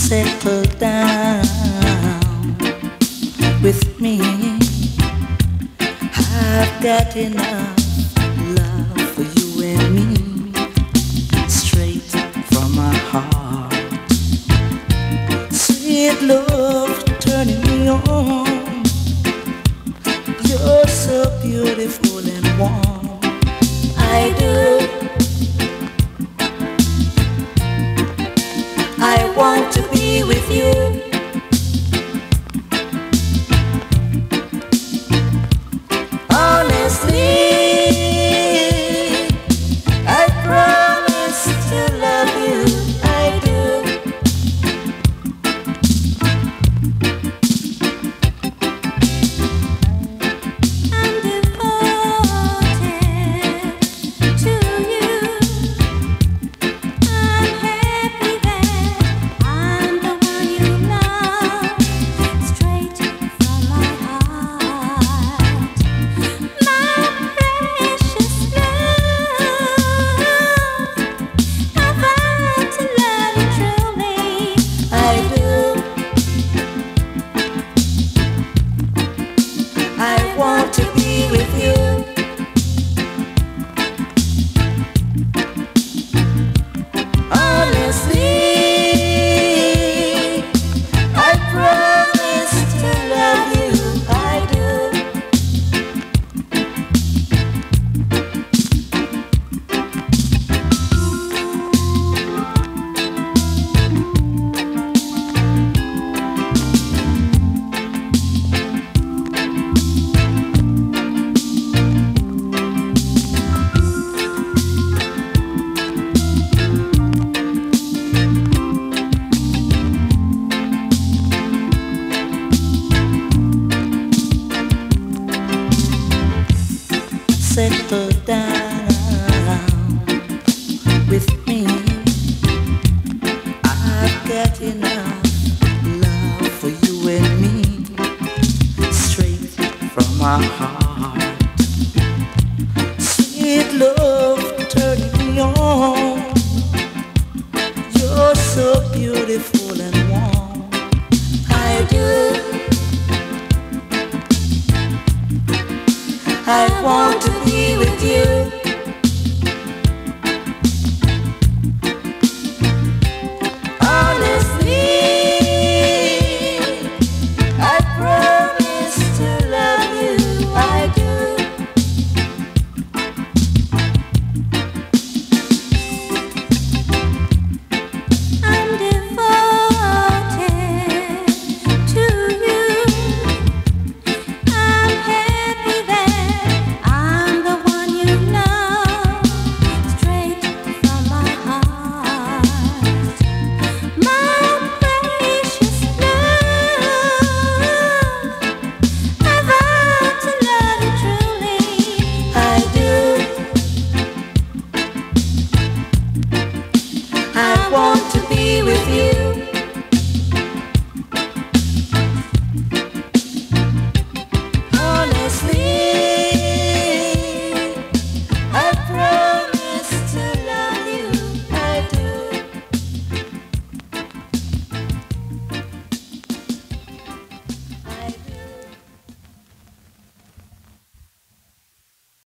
settle down with me. I've got enough love for you and me, straight from my heart. Sweet love turning me on. You're so beautiful and warm. I do. I want to be with you. Honestly, I promise to love you. I do. I'm devoted to you. I'm happy that I'm the one you love, straight from my heart. My precious love, I've got to love you truly. I do. I want to be with you. Honestly, I promise to love you. I do. Settle down with me. I've got enough love for you and me, straight from my heart. Sweet love turning me on. You're so beautiful and warm. I do. I want to be with you. Honestly, I promise to love you. I do. I'm devoted to you. I'm happy that I'm the one you love, straight from my heart. My precious love, I've got to love you truly. I do. I want to be with you.